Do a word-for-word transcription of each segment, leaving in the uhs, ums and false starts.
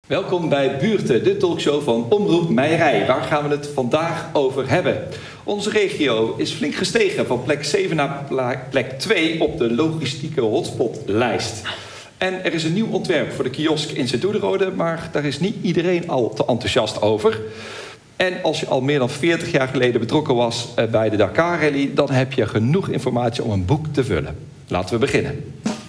Welkom bij Buurten, de talkshow van Omroep Meierij. Waar gaan we het vandaag over hebben? Onze regio is flink gestegen van plek zeven naar plek twee op de logistieke hotspotlijst. En er is een nieuw ontwerp voor de kiosk in Sint-Oederode, maar daar is niet iedereen al te enthousiast over. En als je al meer dan veertig jaar geleden betrokken was bij de Dakar Rally, dan heb je genoeg informatie om een boek te vullen. Laten we beginnen.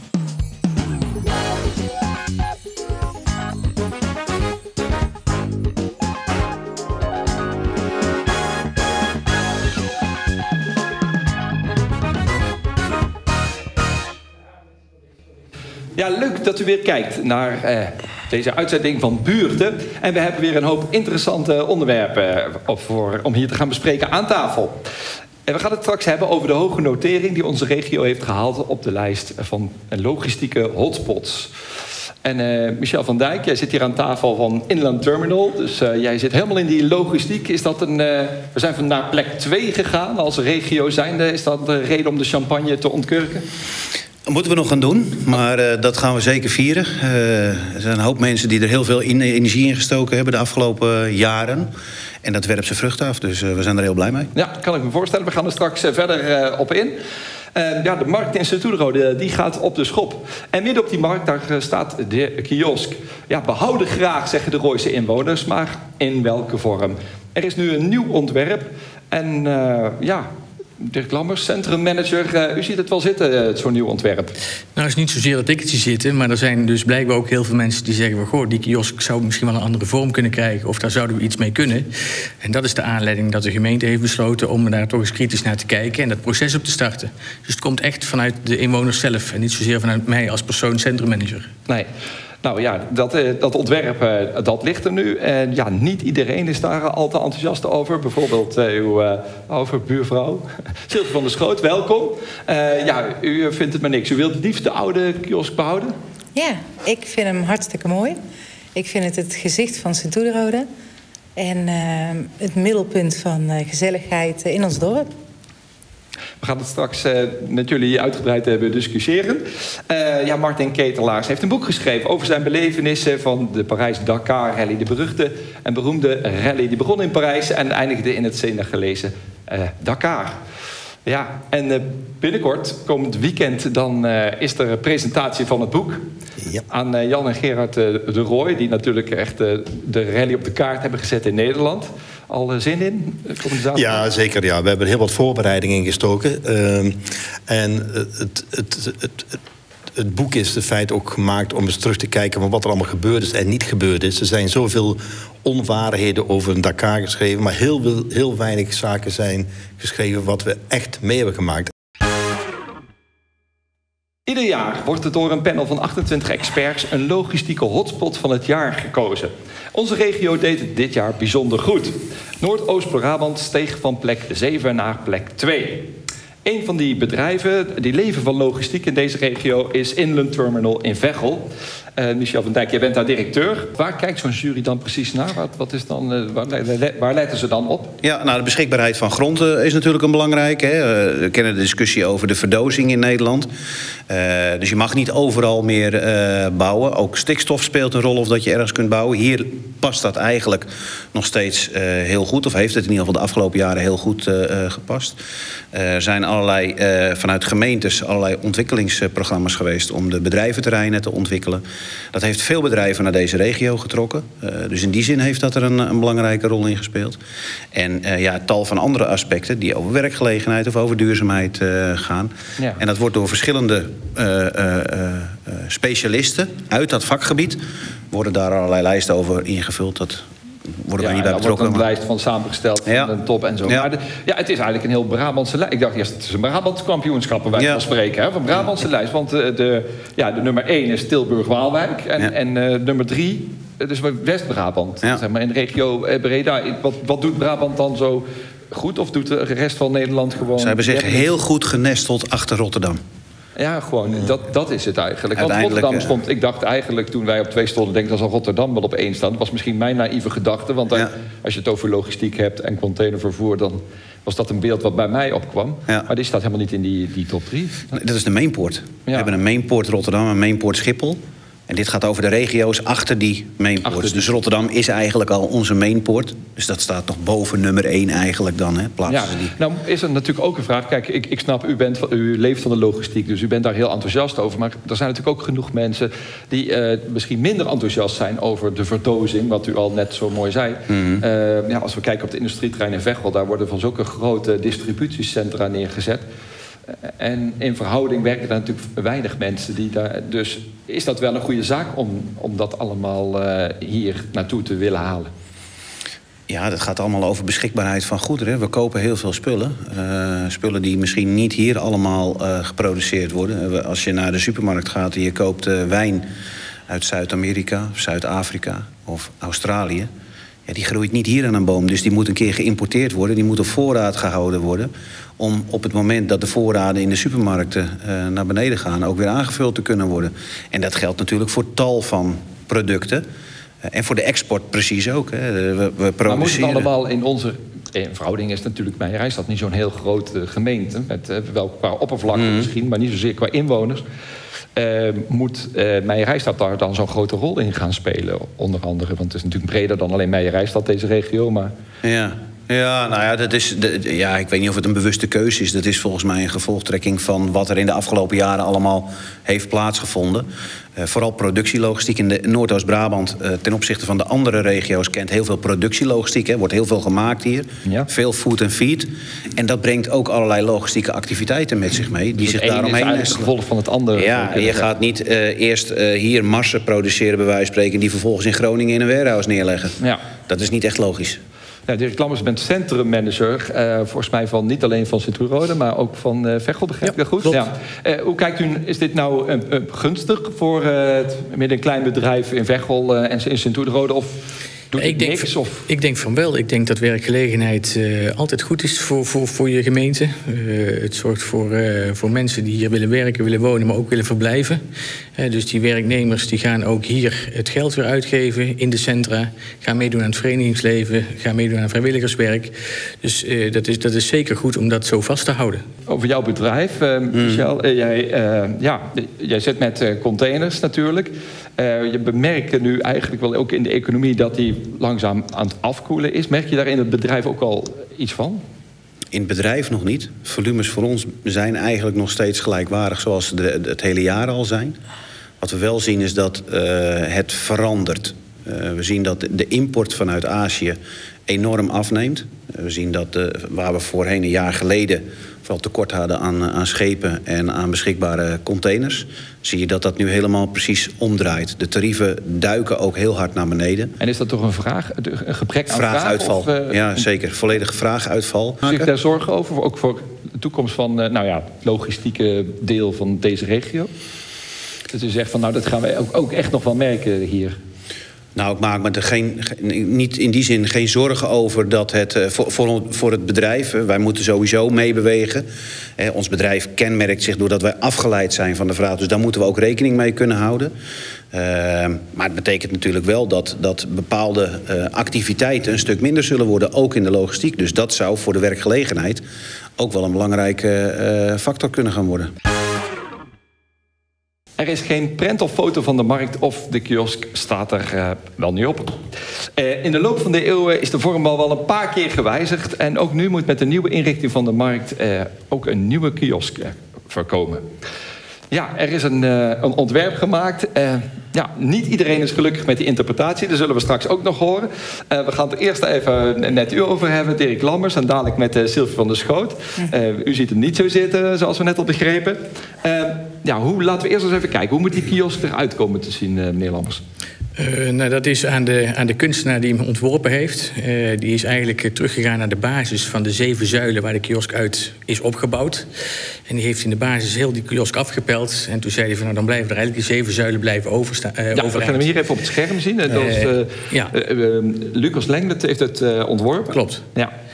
Ja, leuk dat u weer kijkt naar eh, deze uitzending van Buurten. En we hebben weer een hoop interessante onderwerpen eh, voor, om hier te gaan bespreken aan tafel. En we gaan het straks hebben over de hoge notering die onze regio heeft gehaald op de lijst van logistieke hotspots. En uh, Michel van Dijk, jij zit hier aan tafel van Inland Terminal. Dus uh, jij zit helemaal in die logistiek. Is dat een, uh, we zijn van naar plek twee gegaan als regio zijnde. Is dat de reden om de champagne te ontkurken? Dat moeten we nog gaan doen, maar uh, dat gaan we zeker vieren. Uh, er zijn een hoop mensen die er heel veel in, energie in gestoken hebben de afgelopen jaren. En dat werpt zijn vruchten af, dus uh, we zijn er heel blij mee. Ja, kan ik me voorstellen. We gaan er straks uh, verder uh, op in. Uh, ja, de markt in Sint-Oederode die gaat op de schop. En midden op die markt daar uh, staat de kiosk. Ja, behouden graag, zeggen de Rooise inwoners, maar in welke vorm? Er is nu een nieuw ontwerp en uh, ja... Dirk Lammers, centrummanager. Uh, u ziet het wel zitten, uh, zo'n nieuw ontwerp. Nou, het is niet zozeer dat ik het zie zitten, maar er zijn dus blijkbaar ook heel veel mensen die zeggen: goh, die kiosk zou misschien wel een andere vorm kunnen krijgen, of daar zouden we iets mee kunnen. En dat is de aanleiding dat de gemeente heeft besloten om daar toch eens kritisch naar te kijken en dat proces op te starten. Dus het komt echt vanuit de inwoners zelf en niet zozeer vanuit mij als persoon centrummanager. Nee. Nou ja, dat, dat ontwerp dat ligt er nu. En ja, niet iedereen is daar al te enthousiast over. Bijvoorbeeld uh, uw uh, overbuurvrouw, Sylvie van der Schoot, welkom. Uh, ja, u vindt het maar niks. U wilt het liefst de oude kiosk behouden? Ja, ik vind hem hartstikke mooi. Ik vind het het gezicht van Sint-Oederode. En uh, het middelpunt van uh, gezelligheid in ons dorp. We gaan het straks uh, met jullie uitgebreid uh, discussiëren. Uh, ja, Martin Ketelaars heeft een boek geschreven over zijn belevenissen van de Parijs-Dakar Rally. De beruchte en beroemde rally die begon in Parijs en eindigde in het Senegaleese uh, Dakar. Ja, en uh, binnenkort, komend weekend, dan uh, is er een presentatie van het boek. Ja. Aan uh, Jan en Gerard uh, de Rooij, die natuurlijk echt uh, de rally op de kaart hebben gezet in Nederland. Al uh, zin in? Ja, zeker. Ja. We hebben heel wat voorbereidingen ingestoken. Uh, en het, het, het, het, het boek is in feite ook gemaakt om eens terug te kijken van wat er allemaal gebeurd is en niet gebeurd is. Er zijn zoveel onwaarheden over een Dakar geschreven, maar heel, heel weinig zaken zijn geschreven wat we echt mee hebben gemaakt. Ieder jaar wordt er door een panel van achtentwintig experts een logistieke hotspot van het jaar gekozen. Onze regio deed het dit jaar bijzonder goed. Noordoost-Brabant steeg van plek zeven naar plek twee. Een van die bedrijven die leven van logistiek in deze regio is Inland Terminal in Veghel. Uh, Michel van Dijk, jij bent daar directeur. Waar kijkt zo'n jury dan precies naar? Wat, wat is dan, uh, waar, waar letten ze dan op? Ja, nou, de beschikbaarheid van grond uh, is natuurlijk een belangrijke. Hè. Uh, we kennen de discussie over de verdozing in Nederland. Uh, dus je mag niet overal meer uh, bouwen. Ook stikstof speelt een rol of dat je ergens kunt bouwen. Hier past dat eigenlijk nog steeds uh, heel goed. Of heeft het in ieder geval de afgelopen jaren heel goed uh, uh, gepast. Uh, er zijn allerlei, uh, vanuit gemeentes allerlei ontwikkelingsprogramma's geweest om de bedrijventerreinen te ontwikkelen. Dat heeft veel bedrijven naar deze regio getrokken. Uh, dus in die zin heeft dat er een, een belangrijke rol in gespeeld. En uh, ja, tal van andere aspecten die over werkgelegenheid of over duurzaamheid uh, gaan. Ja. En dat wordt door verschillende uh, uh, uh, specialisten uit dat vakgebied worden daar allerlei lijsten over ingevuld. Dat worden wij ja, niet bij betrokken. Er wordt een lijst van samengesteld van ja. een top en zo. Ja. Maar de, ja, het is eigenlijk een heel Brabantse lijst. Ik dacht eerst, het is een Brabantse kampioenschap bij ja. van spreken. Hè, van Brabantse ja. lijst. Want de, de, ja, de nummer één is Tilburg-Waalwijk. En, ja. en uh, nummer drie, dus West-Brabant. Ja. Zeg maar in de regio Breda. Wat, wat doet Brabant dan zo goed? Of doet de rest van Nederland gewoon... Ze hebben zich heel goed genesteld achter Rotterdam. Ja, gewoon, dat, dat is het eigenlijk. Want Rotterdam stond, ik dacht eigenlijk toen wij op twee stonden, denk ik, dan zal Rotterdam wel op één staan. Dat was misschien mijn naïeve gedachte, want dan, ja. als je het over logistiek hebt en containervervoer, dan was dat een beeld wat bij mij opkwam. Ja. Maar die staat helemaal niet in die, die top drie. Dat is de mainport. Ja. We hebben een mainport Rotterdam, een mainport Schiphol. En dit gaat over de regio's achter die mainpoort. Achter die... Dus Rotterdam is eigenlijk al onze mainpoort. Dus dat staat nog boven nummer één eigenlijk dan, hè, plaatsen ja, die. Nou is er natuurlijk ook een vraag. Kijk, ik, ik snap, u, bent, u leeft van de logistiek, dus u bent daar heel enthousiast over. Maar er zijn natuurlijk ook genoeg mensen die uh, misschien minder enthousiast zijn over de verdozing, wat u al net zo mooi zei. Mm-hmm. uh, ja, als we kijken op de industrieterrein in Veghel, daar worden van zulke grote distributiecentra neergezet. En in verhouding werken daar natuurlijk weinig mensen die daar. Dus is dat wel een goede zaak om, om dat allemaal uh, hier naartoe te willen halen? Ja, dat gaat allemaal over beschikbaarheid van goederen. We kopen heel veel spullen. Uh, spullen die misschien niet hier allemaal uh, geproduceerd worden. Als je naar de supermarkt gaat en je koopt uh, wijn uit Zuid-Amerika, Zuid-Afrika of Australië. Ja, die groeit niet hier aan een boom, dus die moet een keer geïmporteerd worden. Die moet op voorraad gehouden worden. Om op het moment dat de voorraden in de supermarkten uh, naar beneden gaan, ook weer aangevuld te kunnen worden. En dat geldt natuurlijk voor tal van producten. Uh, en voor de export precies ook. Hè. We, we produceren... Maar moet het allemaal in onze... In verhouding is natuurlijk Meijerijstad niet zo'n heel grote gemeente. Met, uh, wel qua oppervlakte mm. misschien, maar niet zozeer qua inwoners. Uh, moet uh, Meijerijstad daar dan zo'n grote rol in gaan spelen, onder andere? Want het is natuurlijk breder dan alleen Meijerijstad, deze regio, maar... Ja. Ja, nou ja, dat is, de, ja, ik weet niet of het een bewuste keuze is. Dat is volgens mij een gevolgtrekking van wat er in de afgelopen jaren allemaal heeft plaatsgevonden. Uh, vooral productielogistiek in de Noordoost-Brabant uh, ten opzichte van de andere regio's kent heel veel productielogistiek. Er wordt heel veel gemaakt hier. Ja. Veel food en feed. En dat brengt ook allerlei logistieke activiteiten met zich mee. Die dus zich daaromheen is het gevolg van het andere. Ja, je gaat niet uh, eerst uh, hier marsen produceren bij wijze van spreken, die vervolgens in Groningen in een warehouse neerleggen. Ja. Dat is niet echt logisch. Ja, Dirk Lammers, bent centrummanager, uh, volgens mij van niet alleen van Sint-Oeverode, maar ook van uh, Veghel, begrijp ik dat goed? Ja. Uh, hoe kijkt u, is dit nou uh, uh, gunstig voor uh, het, met een klein bedrijf in Veghel uh, en in Sint-Oeverode? Of doet ik, denk, niks, of? ik denk van wel. Ik denk dat werkgelegenheid uh, altijd goed is voor, voor, voor je gemeente. Uh, het zorgt voor, uh, voor mensen die hier willen werken, willen wonen, maar ook willen verblijven. Uh, dus die werknemers die gaan ook hier het geld weer uitgeven in de centra. Gaan meedoen aan het verenigingsleven, gaan meedoen aan vrijwilligerswerk. Dus uh, dat, is, dat is zeker goed om dat zo vast te houden. Over jouw bedrijf, uh, mm. Michel. Uh, jij, uh, ja, jij zit met uh, containers natuurlijk. Uh, je bemerkt nu eigenlijk wel ook in de economie dat die langzaam aan het afkoelen is. Merk je daar in het bedrijf ook al iets van? In het bedrijf nog niet. Volumes voor ons zijn eigenlijk nog steeds gelijkwaardig zoals ze de, het hele jaar al zijn. Wat we wel zien is dat uh, het verandert. Uh, we zien dat de import vanuit Azië enorm afneemt. Uh, we zien dat uh, waar we voorheen een jaar geleden vooral tekort hadden aan, aan schepen en aan beschikbare containers, zie je dat dat nu helemaal precies omdraait. De tarieven duiken ook heel hard naar beneden. En is dat toch een vraag, een gebrek aan vraaguitval? Vraag, of, uh, ja, zeker. Volledige vraaguitval. Maak je daar zorgen over? Ook voor de toekomst van uh, nou ja, het logistieke deel van deze regio? Dat u zegt van nou, dat gaan wij ook, ook echt nog wel merken hier. Nou, ik maak me er geen, niet in die zin geen zorgen over dat het voor, voor, voor het bedrijf, wij moeten sowieso meebewegen. Eh, ons bedrijf kenmerkt zich doordat wij afgeleid zijn van de vraag, dus daar moeten we ook rekening mee kunnen houden. Uh, maar het betekent natuurlijk wel dat, dat bepaalde uh, activiteiten een stuk minder zullen worden, ook in de logistiek. Dus dat zou voor de werkgelegenheid ook wel een belangrijke uh, factor kunnen gaan worden. Er is geen prent of foto van de markt of de kiosk staat er uh, wel niet op. Uh, in de loop van de eeuwen is de vorm al wel een paar keer gewijzigd. En ook nu moet met de nieuwe inrichting van de markt uh, ook een nieuwe kiosk uh, voorkomen. Ja, er is een, uh, een ontwerp gemaakt. Uh, ja, niet iedereen is gelukkig met die interpretatie. Dat zullen we straks ook nog horen. Uh, we gaan het eerst even net u over hebben, Dirk Lammers. En dadelijk met uh, Sylvie van der Schoot. Uh, u ziet hem niet zo zitten, zoals we net al begrepen. Uh, ja, hoe, laten we eerst eens even kijken. Hoe moet die kiosk eruit komen te zien, uh, meneer Lammers? Uh, nou, dat is aan de, aan de kunstenaar die hem ontworpen heeft. Uh, die is eigenlijk uh, teruggegaan naar de basis van de zeven zuilen waar de kiosk uit is opgebouwd. En die heeft in de basis heel die kiosk afgepeld. En toen zei hij van nou, dan blijven er eigenlijk die zeven zuilen blijven overstaan. Uh, ja, we gaan hem hier even op het scherm zien. Dat is, uh, uh, ja. uh, uh, Lucas Lenglet heeft het uh, ontworpen. Klopt. Ja.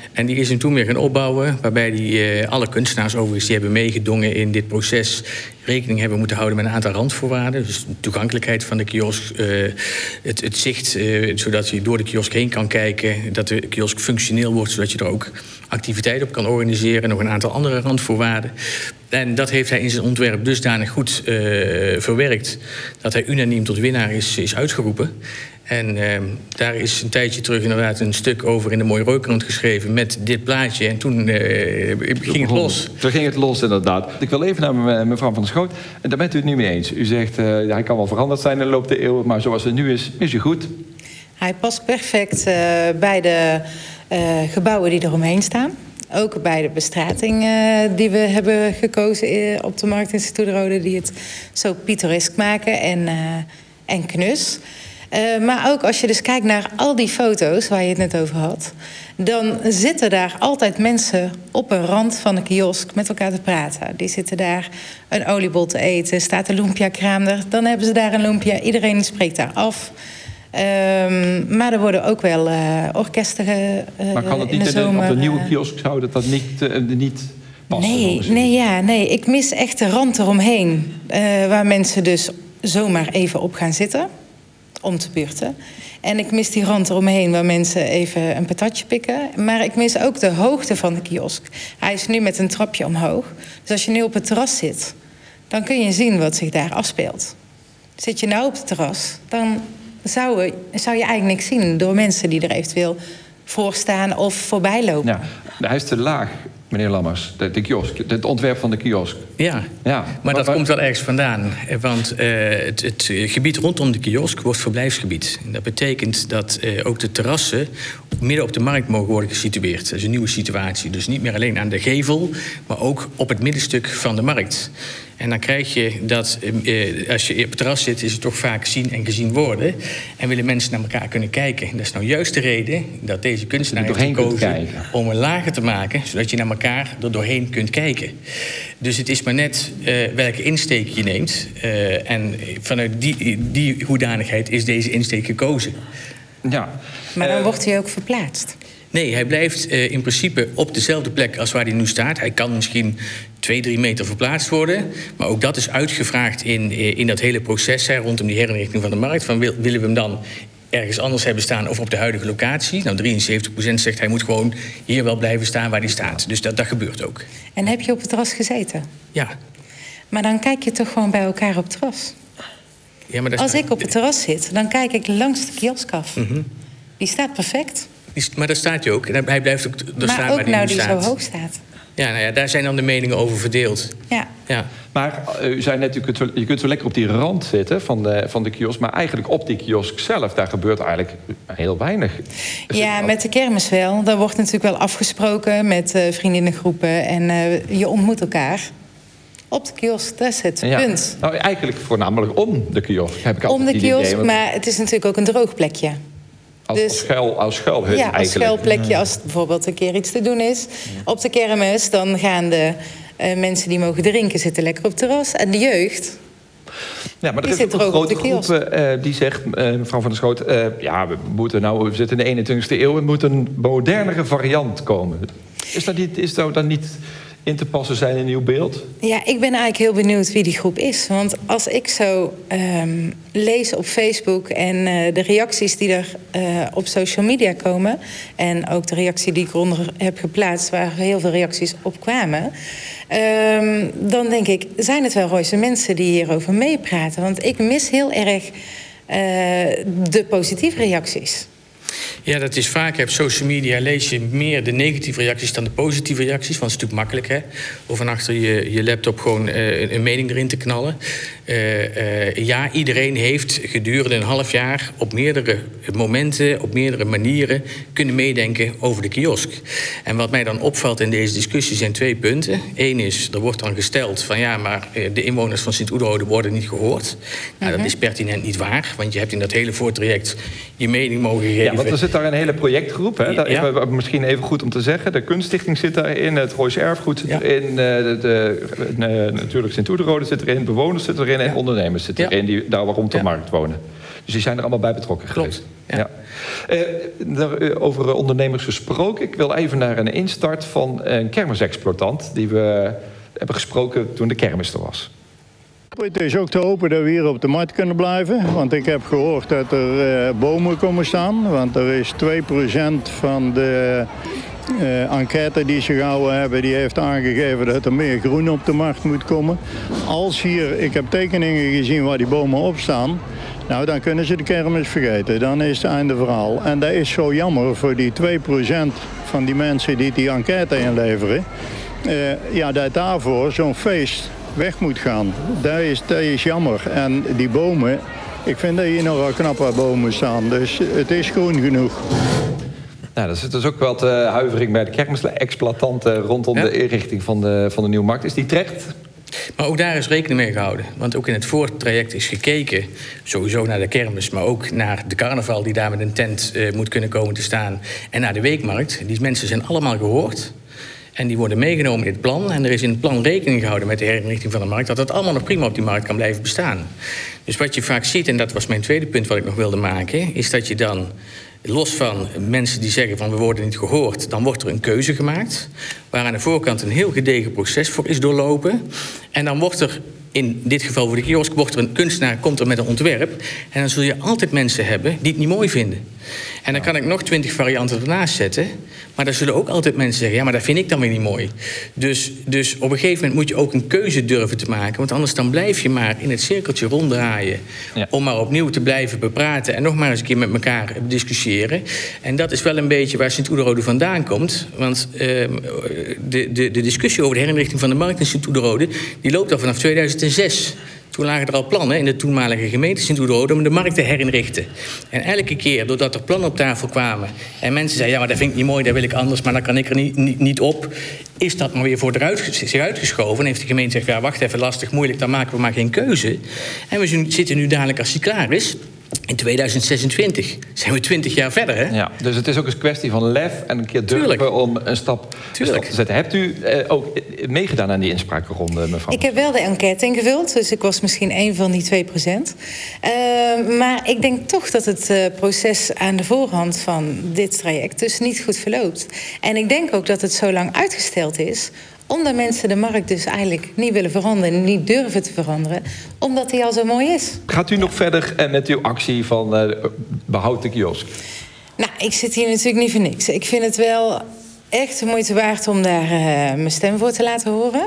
En die is hem toen weer gaan opbouwen, waarbij die, uh, alle kunstenaars overigens die hebben meegedongen in dit proces rekening hebben moeten houden met een aantal randvoorwaarden. Dus de toegankelijkheid van de kiosk, uh, het, het zicht, uh, zodat je door de kiosk heen kan kijken, dat de kiosk functioneel wordt, zodat je er ook activiteiten op kan organiseren, nog een aantal andere randvoorwaarden. En dat heeft hij in zijn ontwerp dusdanig goed uh, verwerkt dat hij unaniem tot winnaar is, is uitgeroepen. En uh, daar is een tijdje terug inderdaad een stuk over in de Mooie Rookkrant geschreven met dit plaatje. En toen uh, ging het los. Toen ging het los, inderdaad. Ik wil even naar mevrouw Van der Schoot. En daar bent u het nu mee eens. U zegt, uh, ja, hij kan wel veranderd zijn in de loop der eeuwen, maar zoals het nu is, is hij goed. Hij past perfect uh, bij de uh, gebouwen die eromheen staan. Ook bij de bestrating uh, die we hebben gekozen uh, op de markt in Sint-Oederode, die het zo pittoresk maken en, uh, en knus. Uh, maar ook als je dus kijkt naar al die foto's waar je het net over had, dan zitten daar altijd mensen op een rand van een kiosk met elkaar te praten. Die zitten daar een oliebol te eten, staat een lumpia-kraam er, dan hebben ze daar een lumpia, iedereen spreekt daar af. Um, maar er worden ook wel uh, orkesten uh, Maar kan het in niet de zomer, op de nieuwe uh, kiosk zou dat dat niet, uh, niet passen? Nee, nee, ja, nee, ik mis echt de rand eromheen. Uh, waar mensen dus zomaar even op gaan zitten, om te buurten. En ik mis die rand eromheen waar mensen even een patatje pikken. Maar ik mis ook de hoogte van de kiosk. Hij is nu met een trapje omhoog. Dus als je nu op het terras zit, dan kun je zien wat zich daar afspeelt. Zit je nou op het terras, dan zou, zou je eigenlijk niks zien door mensen die er eventueel voor staan of voorbij lopen. Ja, hij is te laag, meneer Lammers, de, de kiosk, het ontwerp van de kiosk. Ja, ja. maar dat maar, komt wel ergens vandaan. Want uh, het, het gebied rondom de kiosk wordt verblijfsgebied. En dat betekent dat uh, ook de terrassen midden op de markt mogen worden gesitueerd. Dat is een nieuwe situatie. Dus niet meer alleen aan de gevel, maar ook op het middenstuk van de markt. En dan krijg je dat, eh, als je op het terras zit, is het toch vaak zien en gezien worden. En willen mensen naar elkaar kunnen kijken. En dat is nou juist de reden dat deze kunstenaar heeft gekozen om een lager te maken, zodat je naar elkaar er doorheen kunt kijken. Dus het is maar net uh, welke insteek je neemt. Uh, en vanuit die, die hoedanigheid is deze insteek gekozen. Ja. Maar dan uh, wordt hij ook verplaatst. Nee, hij blijft uh, in principe op dezelfde plek als waar hij nu staat. Hij kan misschien twee, drie meter verplaatst worden. Maar ook dat is uitgevraagd in, in dat hele proces hè, rondom die herinrichting van de markt. Van, wil, willen we hem dan ergens anders hebben staan of op de huidige locatie? Nou, drieënzeventig procent zegt hij moet gewoon hier wel blijven staan waar hij staat. Dus dat, dat gebeurt ook. En heb je op het terras gezeten? Ja. Maar dan kijk je toch gewoon bij elkaar op het terras? Ja, maar dat Als staat... ik op het terras zit, dan kijk ik langs de kiosk af. Mm-hmm. Die staat perfect. Maar daar staat hij ook. En hij blijft ook er maar staan ook waar hij nou nu die staat. zo hoog staat. Ja, nou ja, daar zijn dan de meningen over verdeeld. Ja. Ja. Maar u zei net, u kunt zo, je kunt zo lekker op die rand zitten van de, van de kiosk. Maar eigenlijk op die kiosk zelf, daar gebeurt eigenlijk heel weinig. Dus ja, met de kermis wel. Daar wordt natuurlijk wel afgesproken met uh, vriendinnengroepen. En uh, je ontmoet elkaar. Op de kiosk, dat is het ja. punt. Nou, eigenlijk voornamelijk om de kiosk. Heb ik om de kiosk, idee, want... maar het is natuurlijk ook een droog plekje. Als, dus, als, schuil, als schuilhut ja, als eigenlijk. schuilplekje als bijvoorbeeld een keer iets te doen is. Ja. Op de kermis, dan gaan de uh, mensen die mogen drinken zitten lekker op het terras. En de jeugd, ja, maar er die is ook een grote groep uh, die zegt, uh, mevrouw Van der Schoot... Uh, ja, we, moeten nou, we zitten in de eenentwintigste eeuw... er moet een modernere variant komen. Is dat niet, is dat dan niet in te passen zijn in een nieuw beeld? Ja, ik ben eigenlijk heel benieuwd wie die groep is. Want als ik zo um, lees op Facebook en uh, de reacties die er uh, op social media komen... en ook de reactie die ik eronder heb geplaatst... waar heel veel reacties op kwamen... Um, dan denk ik, zijn het wel Royse mensen die hierover meepraten? Want ik mis heel erg uh, de positieve reacties. Ja, dat is vaak. Op social media lees je meer de negatieve reacties dan de positieve reacties. Want het is natuurlijk makkelijk, hè? Of van achter je, je laptop gewoon uh, een mening erin te knallen. Uh, uh, ja, iedereen heeft gedurende een half jaar op meerdere momenten, op meerdere manieren kunnen meedenken over de kiosk. En wat mij dan opvalt in deze discussie zijn twee punten. Eén is, er wordt dan gesteld van ja, maar de inwoners van Sint-Oederode worden niet gehoord. Nou, mm-hmm. Dat is pertinent niet waar, want je hebt in dat hele voortraject je mening mogen geven. Ja, want er zit daar een hele projectgroep. Hè? Daar, ja. Misschien even goed om te zeggen. De Kunststichting zit daarin, het Royse Erfgoed zit ja. erin, de, de, de, de, natuurlijk Sint-Oederode zit erin, bewoners zitten erin. erin en Ja. ondernemers zitten Ja. erin die daar rond de Ja. markt wonen. Dus die zijn er allemaal bij betrokken geweest. Klopt, ja. Ja. Uh, daar, uh, over ondernemers gesproken. Ik wil even naar een instart van een kermisexploitant die we hebben gesproken toen de kermis er was. Het is ook te hopen dat we hier op de markt kunnen blijven. Want ik heb gehoord dat er uh, bomen komen staan. Want er is twee procent van de uh, enquête die ze gehouden hebben, die heeft aangegeven dat er meer groen op de markt moet komen. Als hier, ik heb tekeningen gezien waar die bomen op staan. Nou, dan kunnen ze de kermis vergeten. Dan is het einde verhaal. En dat is zo jammer voor die twee procent van die mensen die die enquête inleveren. Uh, ja, dat daarvoor zo'n feest weg moet gaan. Dat is, dat is jammer. En die bomen, ik vind dat hier nogal knap waar bomen staan. Dus het is groen genoeg. Nou, er zit dus ook wat uh, huivering bij de kermisexploitanten rondom ja. de inrichting van de, van de Nieuwe Markt. Is die terecht? Maar ook daar is rekening mee gehouden. Want ook in het voortraject is gekeken, sowieso naar de kermis, maar ook naar de carnaval die daar met een tent uh, moet kunnen komen te staan. En naar de weekmarkt. Die mensen zijn allemaal gehoord. En die worden meegenomen in het plan. En er is in het plan rekening gehouden met de herinrichting van de markt, dat het allemaal nog prima op die markt kan blijven bestaan. Dus wat je vaak ziet, en dat was mijn tweede punt wat ik nog wilde maken, is dat je dan, los van mensen die zeggen van we worden niet gehoord, dan wordt er een keuze gemaakt, waar aan de voorkant een heel gedegen proces voor is doorlopen. En dan wordt er, in dit geval voor de kiosk, wordt er een kunstenaar, komt er met een ontwerp. En dan zul je altijd mensen hebben die het niet mooi vinden. En dan kan ik nog twintig varianten ernaast zetten. Maar dan zullen ook altijd mensen zeggen, ja, maar dat vind ik dan weer niet mooi. Dus, dus op een gegeven moment moet je ook een keuze durven te maken. Want anders dan blijf je maar in het cirkeltje ronddraaien. Ja. Om maar opnieuw te blijven bepraten. En nog maar eens een keer met elkaar discussiëren. En dat is wel een beetje waar Sint-Oederode vandaan komt. Want uh, de, de, de discussie over de herinrichting van de markt in Sint-Oederode, die loopt al vanaf tweeduizend zes. Toen lagen er al plannen in de toenmalige gemeente Sint-Oederode om de markt te herinrichten. En elke keer, doordat er plannen op tafel kwamen en mensen zeiden, ja, maar dat vind ik niet mooi, dat wil ik anders, maar dan kan ik er niet, niet, niet op, is dat maar weer voor eruit, zich uitgeschoven. En heeft de gemeente gezegd, ja, wacht even, lastig, moeilijk, dan maken we maar geen keuze. En we zitten nu dadelijk, als die klaar is, in tweeduizend zesentwintig zijn we twintig jaar verder, hè? Ja, dus het is ook een kwestie van lef en een keer durven Tuurlijk. om een stap, een stap te zetten. Hebt u eh, ook meegedaan aan die inspraakronde, mevrouw? Ik heb wel de enquête ingevuld, dus ik was misschien één van die twee procent. Uh, maar ik denk toch dat het uh, proces aan de voorhand van dit traject dus niet goed verloopt. En ik denk ook dat het zo lang uitgesteld is, omdat mensen de markt dus eigenlijk niet willen veranderen, niet durven te veranderen, omdat die al zo mooi is. Gaat u nog verder met uw actie van uh, behoud de kiosk? Nou, ik zit hier natuurlijk niet voor niks. Ik vind het wel echt de moeite waard om daar uh, mijn stem voor te laten horen.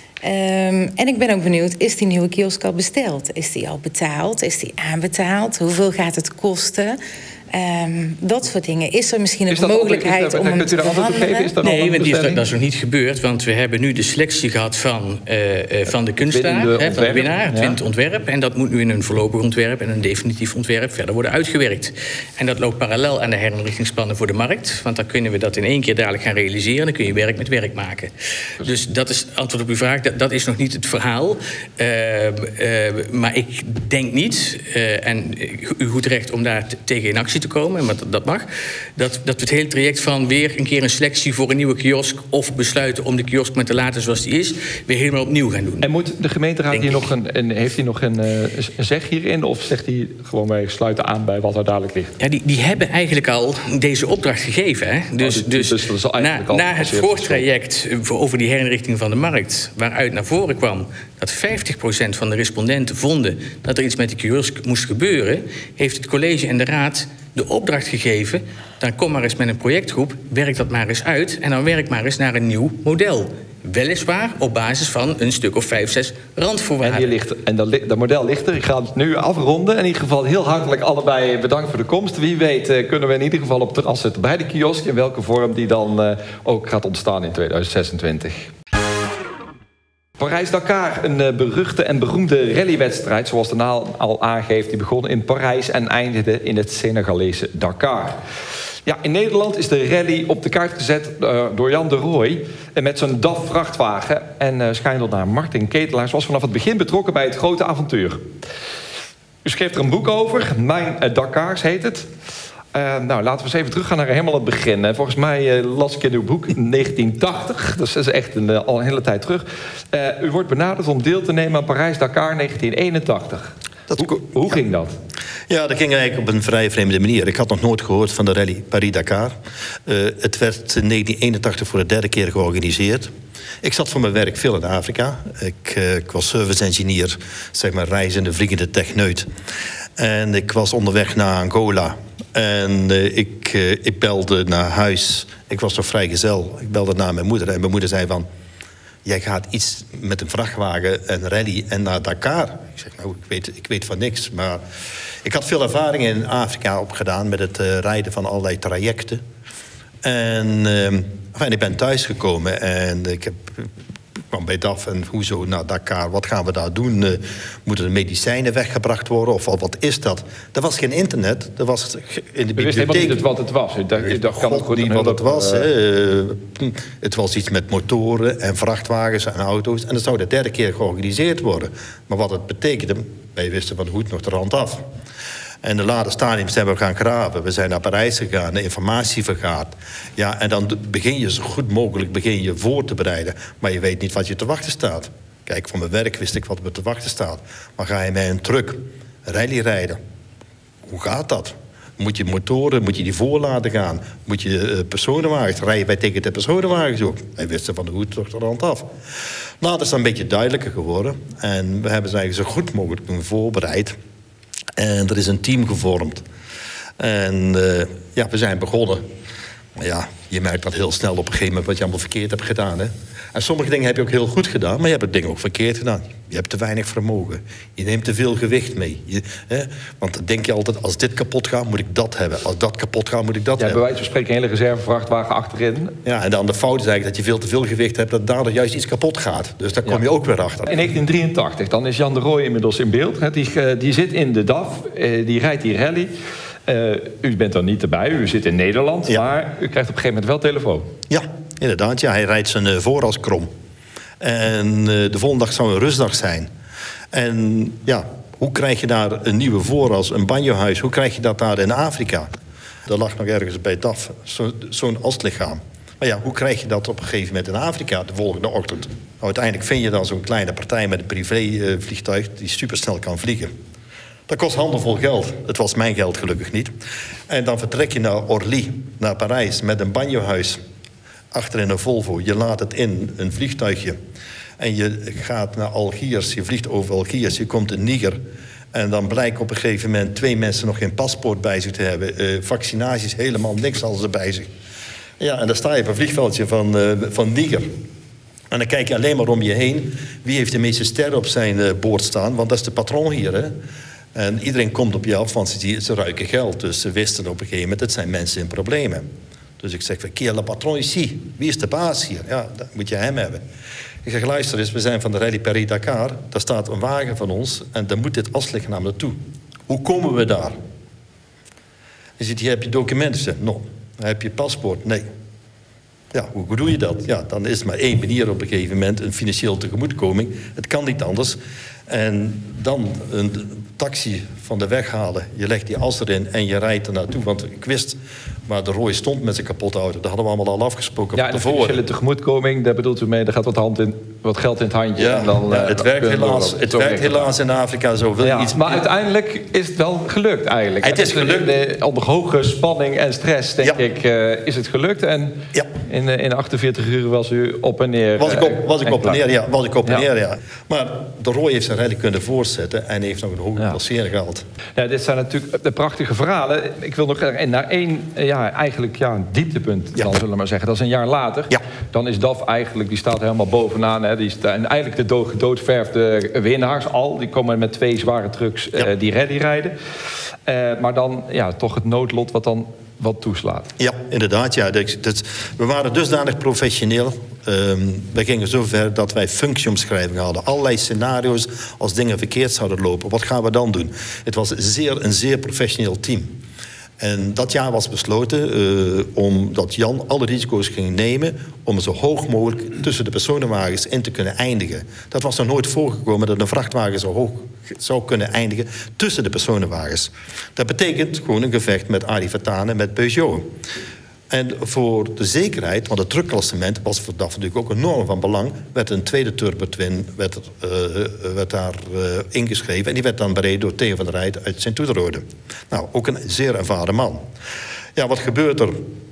Um, en ik ben ook benieuwd, is die nieuwe kiosk al besteld? Is die al betaald? Is die aanbetaald? Hoeveel gaat het kosten? Um, dat soort dingen. Is er misschien een mogelijkheid is dat, om hem te veranderen? Is nee, want die is, dat is nog niet gebeurd. Want we hebben nu de selectie gehad van, uh, uh, van de kunstenaar, de hè, van de winnaar, het ja. winnend ontwerp. En dat moet nu in een voorlopig ontwerp en een definitief ontwerp verder worden uitgewerkt. En dat loopt parallel aan de herinrichtingsplannen voor de markt. Want dan kunnen we dat in één keer dadelijk gaan realiseren. Dan kun je werk met werk maken. Dus dat is antwoord op uw vraag. Dat, dat is nog niet het verhaal. Uh, uh, maar ik denk niet, uh, en u goed recht om daar tegen in actie te komen, maar dat mag, dat, dat we het hele traject van weer een keer een selectie voor een nieuwe kiosk of besluiten om de kiosk maar te laten zoals die is, weer helemaal opnieuw gaan doen. En moet de gemeenteraad hier nog een, een, heeft hij nog een, een zeg hierin, of zegt hij gewoon wij sluiten aan bij wat er dadelijk ligt? Ja, die, die hebben eigenlijk al deze opdracht gegeven. Hè? Dus, oh, dus, dus, dus na, na het voortraject over die herinrichting van de markt, waaruit naar voren kwam dat vijftig procent van de respondenten vonden dat er iets met de kiosk moest gebeuren, heeft het college en de raad de opdracht gegeven, dan kom maar eens met een projectgroep, werk dat maar eens uit en dan werk maar eens naar een nieuw model. Weliswaar op basis van een stuk of vijf, zes randvoorwaarden. En, die ligt, en dat, dat model ligt er. Ik ga het nu afronden. In ieder geval heel hartelijk allebei bedankt voor de komst. Wie weet uh, kunnen we in ieder geval op terras zitten bij de kiosk, in welke vorm die dan uh, ook gaat ontstaan in tweeduizend zesentwintig. Parijs-Dakar, een uh, beruchte en beroemde rallywedstrijd, zoals de naam al aangeeft. Die begon in Parijs en eindigde in het Senegalese Dakar. Ja, in Nederland is de rally op de kaart gezet uh, door Jan de Rooij uh, met zijn D A F-vrachtwagen. En uh, schijndelnaar Martin Ketelaars was vanaf het begin betrokken bij het grote avontuur. U schreef er een boek over, Mijn uh, Dakars heet het. Uh, nou, laten we eens even teruggaan naar helemaal het begin. Volgens mij uh, las ik in uw boek negentien tachtig. Dus dat is echt een, uh, al een hele tijd terug. Uh, u wordt benaderd om deel te nemen aan Parijs-Dakar negentien eenentachtig. Dat, hoe hoe ja. ging dat? Ja, dat ging eigenlijk op een vrij vreemde manier. Ik had nog nooit gehoord van de rally Paris-Dakar. Uh, het werd in negentien eenentachtig voor de derde keer georganiseerd. Ik zat voor mijn werk veel in Afrika. Ik, uh, ik was service engineer, zeg maar reizende, vliegende techneut. En ik was onderweg naar Angola. En uh, ik, uh, ik belde naar huis. Ik was toch vrijgezel. Ik belde naar mijn moeder. En mijn moeder zei van... Jij gaat iets met een vrachtwagen, een rally en naar Dakar. Ik zeg, nou, ik weet, ik weet van niks. Maar ik had veel ervaring in Afrika opgedaan... met het uh, rijden van allerlei trajecten. En uh, enfin, ik ben thuisgekomen en ik heb... Ik kwam bij D A F en hoezo naar Dakar, wat gaan we daar doen? Uh, moeten er medicijnen weggebracht worden of wat is dat? Er was geen internet, er was in de bibliotheek... U wist niet wat het was? U dacht, u dacht, kan het goed niet wat het was. Uh... Uh, het was iets met motoren en vrachtwagens en auto's. En dat zou de derde keer georganiseerd worden. Maar wat het betekende, wij wisten van de hoed nog de rand af. En de lade stadiums zijn we gaan graven. We zijn naar Parijs gegaan, de informatie vergaard. Ja, en dan begin je zo goed mogelijk begin je voor te bereiden. Maar je weet niet wat je te wachten staat. Kijk, voor mijn werk wist ik wat me te wachten staat. Maar ga je met een truck rally rijden? Hoe gaat dat? Moet je motoren, moet je die voor laten gaan? Moet je uh, personenwagens? Rijden wij tegen de personenwagens ook? Wij wisten van de hoed toch de rand af. Later is dat een beetje duidelijker geworden. En we hebben ze eigenlijk zo goed mogelijk voorbereid. En er is een team gevormd. En uh, ja, we zijn begonnen. Maar ja, je merkt dat heel snel op een gegeven moment wat je allemaal verkeerd hebt gedaan. Hè? En sommige dingen heb je ook heel goed gedaan, maar je hebt dingen ook verkeerd gedaan. Je hebt te weinig vermogen. Je neemt te veel gewicht mee. Je, hè? Want dan denk je altijd, als dit kapot gaat, moet ik dat hebben. Als dat kapot gaat, moet ik dat ja, hebben. Bij wijze van spreken een hele reservevrachtwagen achterin. Ja, en dan de fout is eigenlijk dat je veel te veel gewicht hebt, dat daardoor juist iets kapot gaat. Dus daar kom ja. je ook weer achter. In negentien drieëntachtig, dan is Jan de Rooij inmiddels in beeld. Die, die zit in de D A F, die rijdt die rally. Uh, u bent dan niet erbij, u zit in Nederland, ja. maar u krijgt op een gegeven moment wel telefoon. Ja, inderdaad. Ja, hij rijdt zijn uh, vooras krom. En uh, de volgende dag zou een rustdag zijn. En ja, hoe krijg je daar een nieuwe vooras, een banjohuis, hoe krijg je dat daar in Afrika? Er lag nog ergens bij D A F zo, zo'n astlichaam. Maar ja, hoe krijg je dat op een gegeven moment in Afrika de volgende ochtend? Nou, uiteindelijk vind je dan zo'n kleine partij met een privévliegtuig uh, die supersnel kan vliegen. Dat kost handenvol geld. Het was mijn geld gelukkig niet. En dan vertrek je naar Orly, naar Parijs, met een banjohuis. Achterin een Volvo. Je laat het in, een vliegtuigje. En je gaat naar Algiers. Je vliegt over Algiers. Je komt in Niger. En dan blijkt op een gegeven moment twee mensen nog geen paspoort bij zich te hebben. Uh, vaccinaties, helemaal niks hadden ze bij zich. Ja, en dan sta je op een vliegveldje van, uh, van Niger. En dan kijk je alleen maar om je heen. Wie heeft de meeste sterren op zijn uh, boord staan? Want dat is de patron hier, hè. En iedereen komt op je af, want ze, ze ruiken geld. Dus ze wisten op een gegeven moment, het zijn mensen in problemen. Dus ik zeg, qui le patron ici? Wie is de baas hier? Ja, dan moet je hem hebben. Ik zeg, luister eens, we zijn van de rally Paris-Dakar. Daar staat een wagen van ons en daar moet dit aslichaam naartoe. Hoe komen we daar? Je zegt, hier heb je documenten. Zeg, no. Heb je paspoort? Nee. Ja, hoe doe je dat? Ja, dan is er maar één manier op een gegeven moment, een financieel tegemoetkoming. Het kan niet anders. En dan een taxi van de weg halen. Je legt die as erin en je rijdt er naartoe. Want ik wist waar de Rooij stond met zijn kapotte auto. Dat hadden we allemaal al afgesproken. Ja, en de financiële tegemoetkoming, daar bedoelt u mee, daar gaat wat, hand in, wat geld in het handje. Ja, en dan, ja, het uh, werkt helaas, het werkt helaas in Afrika zo. Wil ja, iets maar uiteindelijk is het wel gelukt eigenlijk. Het is gelukt. De, onder hoge spanning en stress, denk ja. ik, uh, is het gelukt. En ja. in, uh, in achtenveertig uur was u op en neer. Was ik op, was ik op en neer, ja. Was ik op en ja. neer, ja. Maar de Rooij heeft zijn rally kunnen voortzetten en heeft nog een hoge ja. klassering gehaald. Ja, dit zijn natuurlijk de prachtige verhalen. Ik wil nog naar één, ja, eigenlijk ja, een dieptepunt, ja. dan zullen we maar zeggen. Dat is een jaar later. Ja. Dan is D A F eigenlijk, die staat helemaal bovenaan. Hè. Die staan, en eigenlijk de dood, gedoodverfde winnaars al. Die komen met twee zware trucks ja. uh, die rally rijden. Uh, maar dan ja, toch het noodlot wat dan wat toeslaat. Ja, inderdaad. Ja. Dat, dat, we waren dusdanig professioneel. Um, wij gingen zover dat wij functieomschrijvingen hadden. Allerlei scenario's als dingen verkeerd zouden lopen. Wat gaan we dan doen? Het was zeer, een zeer professioneel team. En dat jaar was besloten uh, omdat Jan alle risico's ging nemen om zo hoog mogelijk tussen de personenwagens in te kunnen eindigen. Dat was nog nooit voorgekomen dat een vrachtwagen zo hoog zou kunnen eindigen tussen de personenwagens. Dat betekent gewoon een gevecht met Arie Vertanen, met Peugeot. En voor de zekerheid, want het drukklassement was voor dat natuurlijk ook enorm van belang, werd een tweede turbotwin werd, uh, werd daar uh, ingeschreven. En die werd dan bereden door Theo van der Rijt uit Sint-Oederode. Nou, ook een zeer ervaren man. Ja, wat gebeurt er?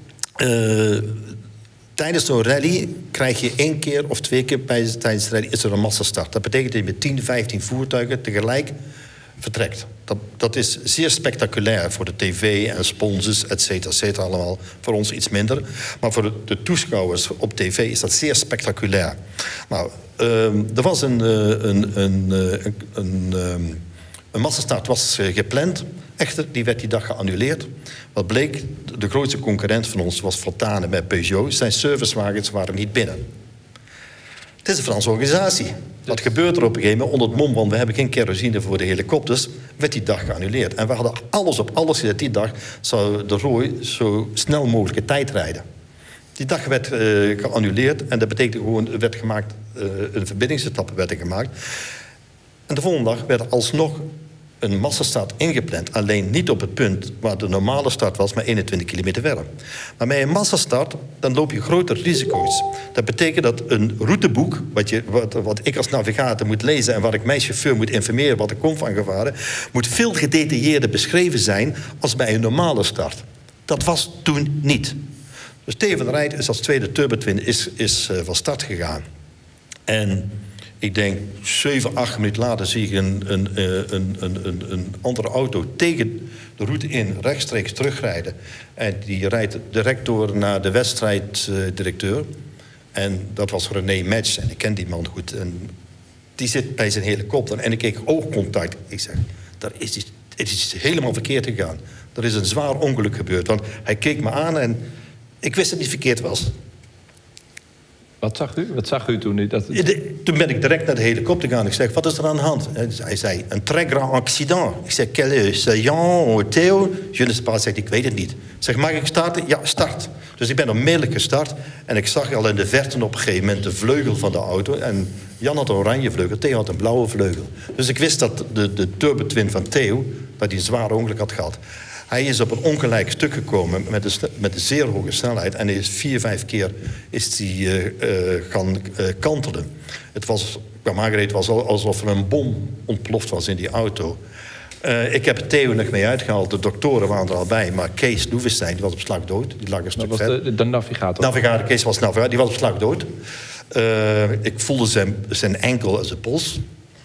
Uh, tijdens zo'n rally krijg je één keer of twee keer bij, tijdens de rally is er een massastart. Dat betekent dat je met tien, vijftien voertuigen tegelijk vertrekt. Dat, dat is zeer spectaculair voor de tv en sponsors, et cetera, et cetera, allemaal. Voor ons iets minder. Maar voor de, de toeschouwers op tv is dat zeer spectaculair. Nou, uh, er was een, uh, een, een, een, een, um, een massastart was uh, gepland. Echter, die werd die dag geannuleerd. Wat bleek, de grootste concurrent van ons was Vertanen met Peugeot. Zijn servicewagens waren niet binnen. Het is een Franse organisatie. Wat gebeurt er op een gegeven moment? Onder het mom van we hebben geen kerosine voor de helikopters, werd die dag geannuleerd. En we hadden alles op alles gezet. Die dag zou de Roy zo snel mogelijk tijd rijden. Die dag werd uh, geannuleerd en dat betekende gewoon, er werd gemaakt, uh, een verbindingsetappe werd er gemaakt. En de volgende dag werd alsnog een massastart ingepland. Alleen niet op het punt waar de normale start was, maar eenentwintig kilometer verder. Maar met een massastart, dan loop je grotere risico's. Dat betekent dat een routeboek, wat, je, wat, wat ik als navigator moet lezen en wat ik mijn chauffeur moet informeren, wat er komt van gevaren, moet veel gedetailleerder beschreven zijn als bij een normale start. Dat was toen niet. Dus Theo van der Rijt is als tweede turbotwin is, is uh, van start gegaan. En ik denk, zeven, acht minuten later zie ik een, een, een, een, een, een andere auto tegen de route in rechtstreeks terugrijden. En die rijdt direct door naar de wedstrijddirecteur. En dat was René Metz. En ik ken die man goed. En die zit bij zijn helikopter. En ik keek oogcontact. Ik zeg, daar is iets, het is helemaal verkeerd gegaan. Er is een zwaar ongeluk gebeurd. Want hij keek me aan en ik wist dat het niet verkeerd was. Wat zag u? Wat zag u toen? U dat... Toen ben ik direct naar de helikopter gegaan. Ik zeg, wat is er aan de hand? Hij zei, een très grand accident. Ik zeg, quel est ce Jean, Theo? Je ne sais pas. Zegt, ik weet het niet. Ik zeg, mag ik starten? Ja, start. Dus ik ben onmiddellijk gestart. En ik zag al in de verte op een gegeven moment de vleugel van de auto. En Jan had een oranje vleugel, Theo had een blauwe vleugel. Dus ik wist dat de, de turbotwin van Theo, dat hij een zwaar ongeluk had gehad. Hij is op een ongelijk stuk gekomen met een, met een zeer hoge snelheid. En hij is vier, vijf keer is hij uh, uh, gaan uh, kantelen. Het was, qua Margaret was alsof er een bom ontploft was in die auto. Uh, ik heb Theo nog mee uitgehaald. De doktoren waren er al bij. Maar Kees Loevestein, die was op slag dood. Die lag een stuk dat was de, de navigator. Navigator, Kees was navigator. Die was op slag dood. Uh, ik voelde zijn, zijn enkel en zijn pols.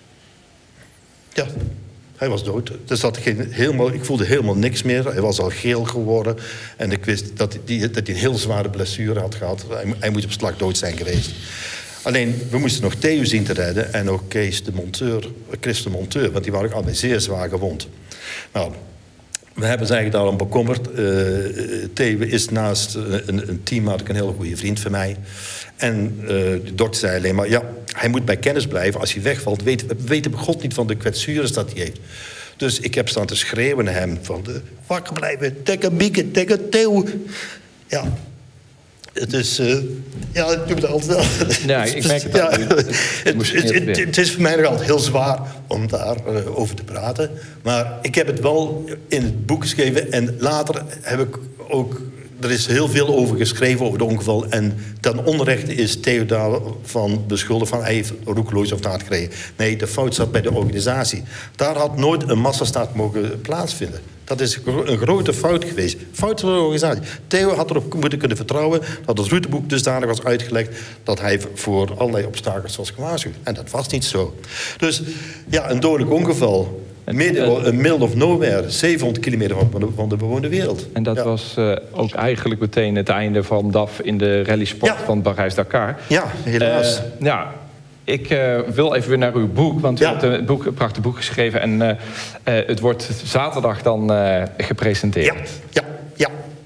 Ja. Hij was dood. Dus dat geen, helemaal, ik voelde helemaal niks meer. Hij was al geel geworden. En ik wist dat hij, dat hij een heel zware blessure had gehad. Hij, hij moet op slag dood zijn geweest. Alleen, we moesten nog Theo zien te redden. En ook Kees de monteur, Chris de monteur. Want die waren ook allebei zeer zwaar gewond. Nou, we hebben ons eigenlijk daarom bekommerd. Uh, Theo is naast uh, een, een team, had ik een hele goede vriend van mij. En uh, de dokter zei alleen maar, ja, hij moet bij kennis blijven. Als hij wegvalt, weet, we weten bij God niet van de kwetsures dat hij heeft. Dus ik heb staan te schreeuwen naar hem van, de, wakker blijven, take a bieke, take a Theo. Ja, het is, uh, ja, ik doe het altijd. Ja, ik merk het. Ja, het, het, het, het is voor mij nog altijd heel zwaar om daarover uh, over te praten. Maar ik heb het wel in het boek geschreven en later heb ik ook... Er is heel veel over geschreven over het ongeval. En ten onrechte is Theo daarvan beschuldigd van... hij heeft roekeloos of taart gekregen. Nee, de fout zat bij de organisatie. Daar had nooit een massastart mogen plaatsvinden. Dat is een grote fout geweest. Fout van de organisatie. Theo had erop moeten kunnen vertrouwen... dat het routeboek dusdanig was uitgelegd... dat hij voor allerlei obstakels was gewaarschuwd. En dat was niet zo. Dus ja, een dodelijk ongeval... Middle, een middle of nowhere, zevenhonderd kilometer van de, van de bewoonde wereld. En dat ja. was uh, ook eigenlijk meteen het einde van D A F in de rallysport ja. van Parijs-Dakar. Ja, helaas. Uh, ja, ik uh, wil even weer naar uw boek, want u ja. hebt een, boek, een prachtig boek geschreven. En uh, uh, het wordt zaterdag dan uh, gepresenteerd. Ja, ja, ja.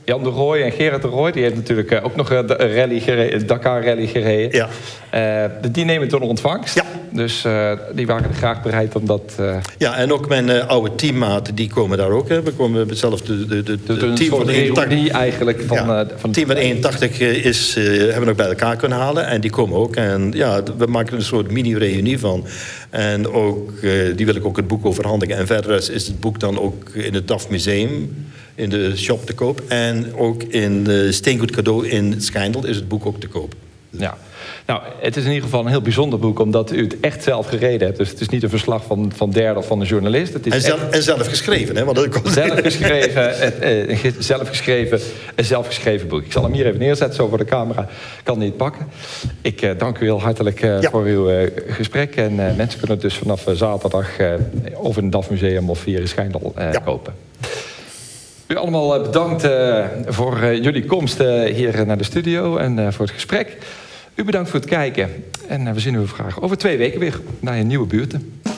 Jan de Rooij en Gerard de Rooij, die heeft natuurlijk uh, ook nog een rally gereden, Dakar Rally gereden. Ja. Uh, die nemen toen ontvangst. Ja. Dus uh, die waren graag bereid om dat... Uh... Ja, en ook mijn uh, oude teammaten, die komen daar ook. Hè. We komen zelf de, de, de, de, de team van eenentachtig eigenlijk van... Ja, uh, van team van eenentachtig is, uh, hebben we nog bij elkaar kunnen halen. En die komen ook. En ja, we maken er een soort mini-reunie van. En ook, uh, die wil ik ook het boek overhandigen. En verder is, is het boek dan ook in het D A F Museum... in de shop te koop. En ook in de Steengoed Cadeau in Schijndel is het boek ook te koop. Ja. Nou, het is in ieder geval een heel bijzonder boek... omdat u het echt zelf gereden hebt. Dus het is niet een verslag van, van derde of van een journalist. Het is en, zelf, echt... en zelf geschreven, hè? Want dat komt... Zelf geschreven, het, eh, zelf geschreven, een zelfgeschreven boek. Ik zal hem hier even neerzetten, zo voor de camera. Ik kan niet pakken. Ik eh, dank u heel hartelijk eh, ja. voor uw eh, gesprek. En eh, mensen kunnen het dus vanaf uh, zaterdag... Uh, of in het D A F Museum of via de Schijndel uh, ja. kopen. U allemaal bedankt uh, voor uh, jullie komst uh, hier naar de studio en uh, voor het gesprek. U bedankt voor het kijken. En uh, we zien u graag over twee weken weer naar een nieuwe buurten.